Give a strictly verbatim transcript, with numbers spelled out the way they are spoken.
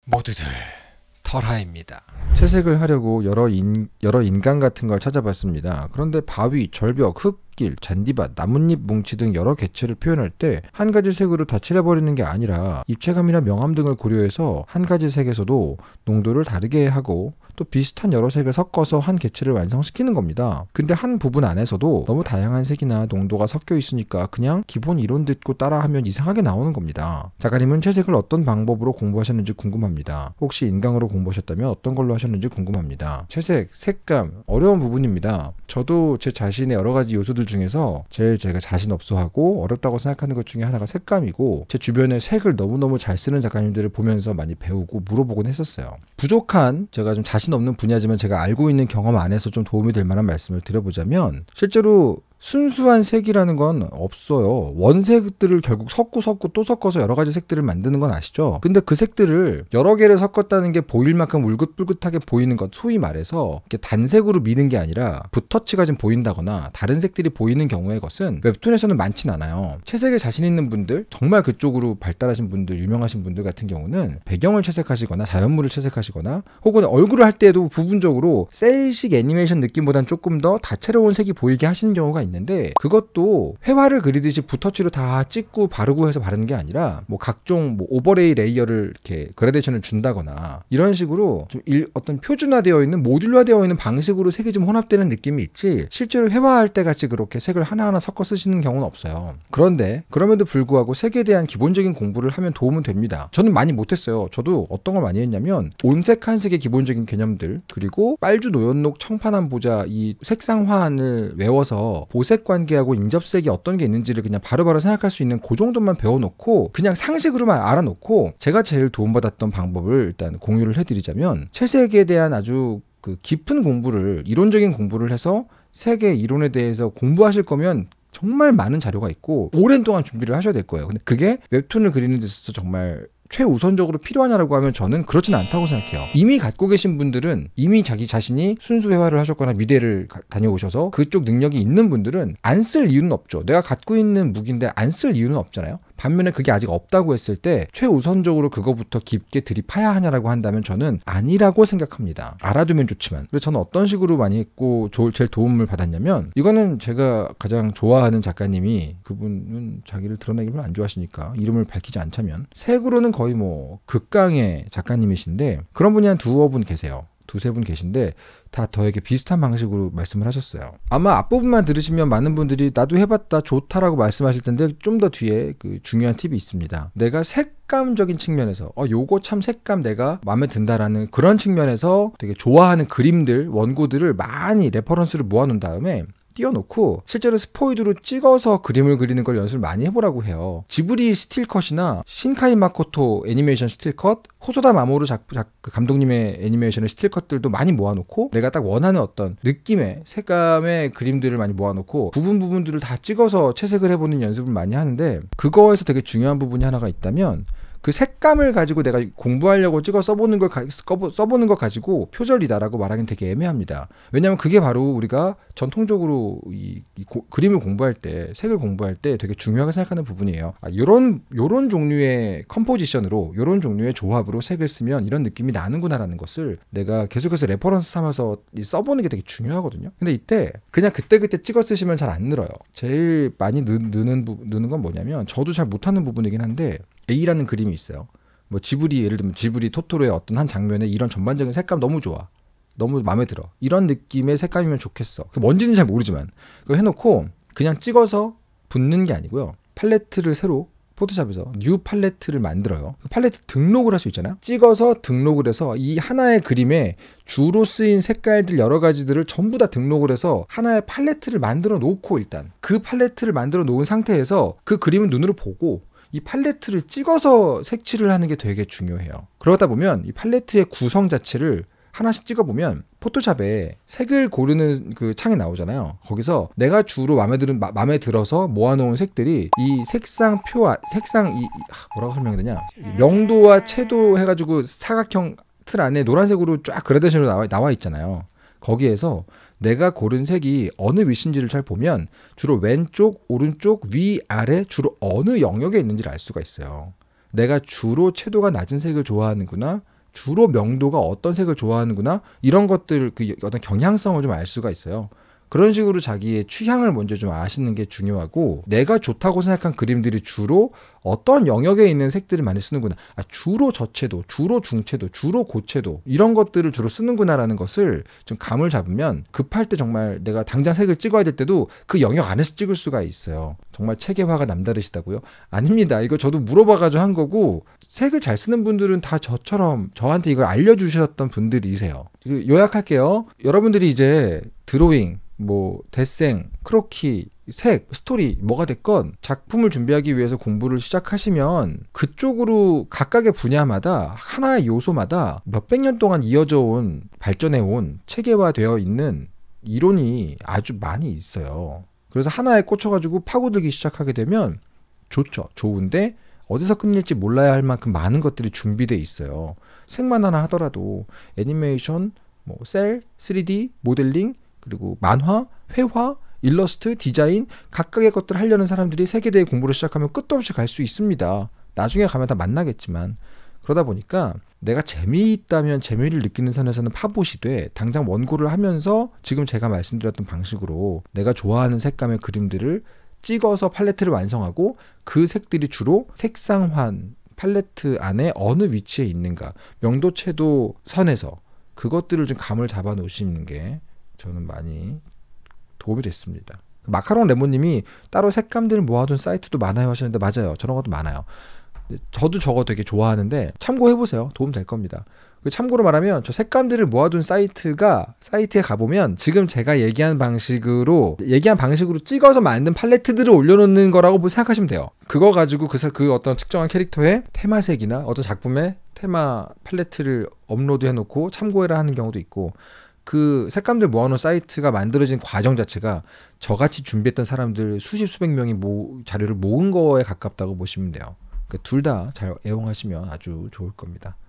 모두들 털하입니다. 채색을 하려고 여러, 인, 여러 인간 같은 걸 찾아봤습니다. 그런데 바위, 절벽, 흙길, 잔디밭, 나뭇잎 뭉치 등 여러 개체를 표현할 때 한 가지 색으로 다 칠해버리는 게 아니라 입체감이나 명암 등을 고려해서 한 가지 색에서도 농도를 다르게 하고 또 비슷한 여러 색을 섞어서 한 개체를 완성시키는 겁니다. 근데 한 부분 안에서도 너무 다양한 색이나 농도가 섞여 있으니까 그냥 기본 이론 듣고 따라하면 이상하게 나오는 겁니다. 작가님은 채색을 어떤 방법으로 공부하셨는지 궁금합니다. 혹시 인강으로 공부하셨다면 어떤 걸로 하셨는지 궁금합니다. 채색, 색감 어려운 부분입니다. 저도 제 자신의 여러 가지 요소들 중에서 제일 제가 자신 없어하고 어렵다고 생각하는 것 중에 하나가 색감이고, 제 주변에 색을 너무너무 잘 쓰는 작가님들을 보면서 많이 배우고 물어보곤 했었어요. 부족한 제가 좀 자신 없는 분야지만 제가 알고 있는 경험 안에서 좀 도움이 될 만한 말씀을 드려보자면, 실제로 순수한 색이라는 건 없어요. 원색들을 결국 섞고 섞고 또 섞어서 여러 가지 색들을 만드는 건 아시죠? 근데 그 색들을 여러 개를 섞었다는 게 보일 만큼 울긋불긋하게 보이는 것, 소위 말해서 이렇게 단색으로 미는 게 아니라 붓터치가 좀 보인다거나 다른 색들이 보이는 경우의 것은 웹툰에서는 많진 않아요. 채색에 자신 있는 분들, 정말 그쪽으로 발달하신 분들, 유명하신 분들 같은 경우는 배경을 채색하시거나 자연물을 채색하시거나 혹은 얼굴을 할 때에도 부분적으로 셀식 애니메이션 느낌보다는 조금 더 다채로운 색이 보이게 하시는 경우가 있는데, 그것도 회화를 그리듯이 붓터치로 다 찍고 바르고 해서 바르는 게 아니라 뭐 각종 뭐 오버레이 레이어를 이렇게 그라데이션을 준다거나 이런 식으로 좀 일, 어떤 표준화되어 있는 모듈화되어 있는 방식으로 색이 좀 혼합되는 느낌이 있지, 실제로 회화할 때 같이 그렇게 색을 하나하나 섞어 쓰시는 경우는 없어요. 그런데 그럼에도 불구하고 색에 대한 기본적인 공부를 하면 도움은 됩니다. 저는 많이 못했어요. 저도 어떤 걸 많이 했냐면 온색 한색의 기본적인 개념들, 그리고 빨주, 노연록, 청파남, 보자 이 색상화안을 외워서 보색 관계하고 인접색이 어떤 게 있는지를 그냥 바로바로 생각할 수 있는 그 정도만 배워놓고 그냥 상식으로만 알아놓고, 제가 제일 도움받았던 방법을 일단 공유를 해드리자면, 채색에 대한 아주 그 깊은 공부를, 이론적인 공부를 해서 색의 이론에 대해서 공부하실 거면 정말 많은 자료가 있고 오랜 동안 준비를 하셔야 될 거예요. 근데 그게 웹툰을 그리는 데 있어서 정말 최우선적으로 필요하냐라고 하면 저는 그렇진 않다고 생각해요. 이미 갖고 계신 분들은, 이미 자기 자신이 순수 회화를 하셨거나 미대를 가, 다녀오셔서 그쪽 능력이 있는 분들은 안 쓸 이유는 없죠. 내가 갖고 있는 무기인데 안 쓸 이유는 없잖아요. 반면에 그게 아직 없다고 했을 때 최우선적으로 그거부터 깊게 들이파야 하냐라고 한다면 저는 아니라고 생각합니다. 알아두면 좋지만. 그래서 저는 어떤 식으로 많이 했고 조, 제일 도움을 받았냐면, 이거는 제가 가장 좋아하는 작가님이, 그분은 자기를 드러내기 별로 안 좋아하시니까 이름을 밝히지 않자면, 색으로는 거의 뭐 극강의 작가님이신데 그런 분이 한 두어 분 계세요. 두세 분 계신데 다 저에게 비슷한 방식으로 말씀을 하셨어요. 아마 앞부분만 들으시면 많은 분들이 나도 해봤다, 좋다라고 말씀하실 텐데 좀 더 뒤에 그 중요한 팁이 있습니다. 내가 색감적인 측면에서 어 요거 참 색감 내가 마음에 든다라는 그런 측면에서 되게 좋아하는 그림들, 원고들을 많이 레퍼런스를 모아놓은 다음에 띄워놓고 실제로 스포이드로 찍어서 그림을 그리는 걸 연습을 많이 해보라고 해요. 지브리 스틸컷이나 신카이 마코토 애니메이션 스틸컷, 호소다 마모루 작, 작, 감독님의 애니메이션의 스틸컷들도 많이 모아놓고 내가 딱 원하는 어떤 느낌의 색감의 그림들을 많이 모아놓고 부분 부분들을 다 찍어서 채색을 해보는 연습을 많이 하는데, 그거에서 되게 중요한 부분이 하나가 있다면, 그 색감을 가지고 내가 공부하려고 찍어 써보는 걸 가, 써보는 걸 가지고 표절이다라고 말하기는 되게 애매합니다. 왜냐하면 그게 바로 우리가 전통적으로 이, 이 고, 그림을 공부할 때, 색을 공부할 때 되게 중요하게 생각하는 부분이에요. 아, 요런 요런 종류의 컴포지션으로, 요런 종류의 조합으로 색을 쓰면 이런 느낌이 나는구나라는 것을 내가 계속해서 레퍼런스 삼아서 써보는 게 되게 중요하거든요. 근데 이때 그냥 그때그때 찍어 쓰시면 잘 안 늘어요. 제일 많이 느, 느는, 부, 느는 건 뭐냐면, 저도 잘 못하는 부분이긴 한데, A라는 그림이 있어요. 뭐 지브리, 예를 들면 지브리 토토로의 어떤 한 장면에 이런 전반적인 색감 너무 좋아, 너무 마음에 들어, 이런 느낌의 색감이면 좋겠어. 그 뭔지는 잘 모르지만 그거 해놓고 그냥 찍어서 붓는 게 아니고요, 팔레트를 새로 포토샵에서 뉴 팔레트를 만들어요. 그 팔레트 등록을 할 수 있잖아요. 찍어서 등록을 해서 이 하나의 그림에 주로 쓰인 색깔들 여러 가지들을 전부 다 등록을 해서 하나의 팔레트를 만들어 놓고, 일단 그 팔레트를 만들어 놓은 상태에서 그 그림을 눈으로 보고 이 팔레트를 찍어서 색칠을 하는 게 되게 중요해요. 그러다 보면 이 팔레트의 구성 자체를 하나씩 찍어보면 포토샵에 색을 고르는 그 창이 나오잖아요. 거기서 내가 주로 마음에 들은 마, 마음에 들어서 모아놓은 색들이 이 색상 표, 색상 이, 이 뭐라고 설명해야 되냐, 명도와 채도 해가지고 사각형 틀 안에 노란색으로 쫙 그라데이션으로 나와, 나와 있잖아요. 거기에서 내가 고른 색이 어느 위치인지를 잘 보면 주로 왼쪽, 오른쪽, 위, 아래 주로 어느 영역에 있는지를 알 수가 있어요. 내가 주로 채도가 낮은 색을 좋아하는구나, 주로 명도가 어떤 색을 좋아하는구나 이런 것들 그 어떤 경향성을 좀 알 수가 있어요. 그런 식으로 자기의 취향을 먼저 좀 아시는 게 중요하고 내가 좋다고 생각한 그림들이 주로 어떤 영역에 있는 색들을 많이 쓰는구나. 아, 주로 저채도, 주로 중채도, 주로 고채도 이런 것들을 주로 쓰는구나라는 것을 좀 감을 잡으면 급할 때 정말 내가 당장 색을 찍어야 될 때도 그 영역 안에서 찍을 수가 있어요. 정말 체계화가 남다르시다고요? 아닙니다. 이거 저도 물어봐가지고 한 거고 색을 잘 쓰는 분들은 다 저처럼 저한테 이걸 알려주셨던 분들이세요. 요약할게요. 여러분들이 이제 드로잉 뭐 데생, 크로키, 색, 스토리 뭐가 됐건 작품을 준비하기 위해서 공부를 시작하시면 그쪽으로 각각의 분야마다 하나의 요소마다 몇백 년 동안 이어져 온 발전해 온 체계화되어 있는 이론이 아주 많이 있어요. 그래서 하나에 꽂혀가지고 파고들기 시작하게 되면 좋죠. 좋은데 어디서 끝낼지 몰라야 할 만큼 많은 것들이 준비되어 있어요. 색만 하나 하더라도 애니메이션, 뭐 셀, 쓰리디, 모델링 그리고 만화, 회화, 일러스트, 디자인 각각의 것들을 하려는 사람들이 세계대회 공부를 시작하면 끝도 없이 갈 수 있습니다. 나중에 가면 다 만나겠지만 그러다 보니까 내가 재미있다면 재미를 느끼는 선에서는 파봇이 돼 당장 원고를 하면서 지금 제가 말씀드렸던 방식으로 내가 좋아하는 색감의 그림들을 찍어서 팔레트를 완성하고 그 색들이 주로 색상환 팔레트 안에 어느 위치에 있는가 명도채도 선에서 그것들을 좀 감을 잡아 놓으시는 게 저는 많이 도움이 됐습니다. 마카롱 레몬님이 따로 색감들을 모아둔 사이트도 많아요 하셨는데 맞아요. 저런 것도 많아요. 저도 저거 되게 좋아하는데 참고해보세요. 도움 될 겁니다. 참고로 말하면 저 색감들을 모아둔 사이트가 사이트에 가보면 지금 제가 얘기한 방식으로 얘기한 방식으로 찍어서 만든 팔레트들을 올려놓는 거라고 생각하시면 돼요. 그거 가지고 그, 그 어떤 특정한 캐릭터의 테마색이나 어떤 작품의 테마 팔레트를 업로드해놓고 참고해라 하는 경우도 있고 그 색감들 모아놓은 사이트가 만들어진 과정 자체가 저같이 준비했던 사람들 수십 수백 명이 모, 자료를 모은 거에 가깝다고 보시면 돼요. 둘 다 잘 애용하시면 아주 좋을 겁니다.